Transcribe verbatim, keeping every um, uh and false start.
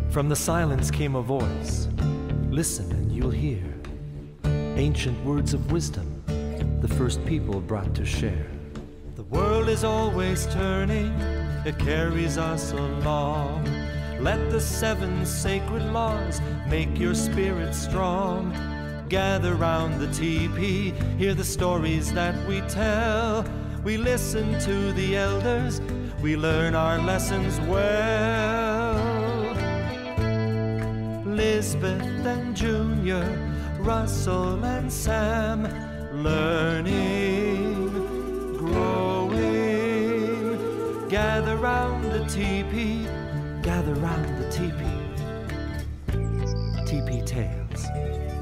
From the silence came a voice. Listen and you'll hear ancient words of wisdom the first people brought to share. The world is always turning, it carries us along. Let the seven sacred laws make your spirit strong. Gather round the teepee, hear the stories that we tell. We listen to the elders, we learn our lessons well. Lisbeth and Junior, Russell and Sam, learning, growing. Gather round the teepee, gather round the teepee. Tipi Tales.